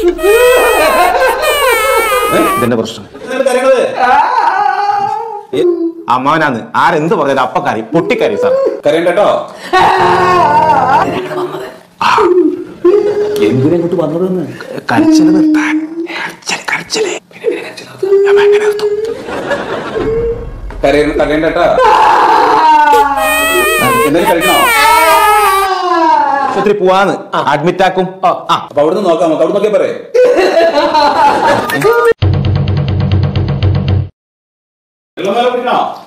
ഇതെന്റെ പ്രശ്നം. അമ്മാവനാന്ന് ആരെന്ത് പറഞ്ഞത് അപ്പക്കാരി പൊട്ടിക്കാരി സാർ. കരയണ്ടോ? എന്തിനാ ഇങ്ങോട്ട് വന്നതെന്ന്? കരച്ചില് നിർത്താൻ. കരച്ചില് കരയണ്ടോ? എന്തെങ്കിലും കഴിക്കണോ? ഒത്തിരി പോവാന്ന് അഡ്മിറ്റ് ആക്കും. അപ്പൊ അവിടുന്ന് നോക്കാം. അവിടെ നോക്കിയാ പറയേ.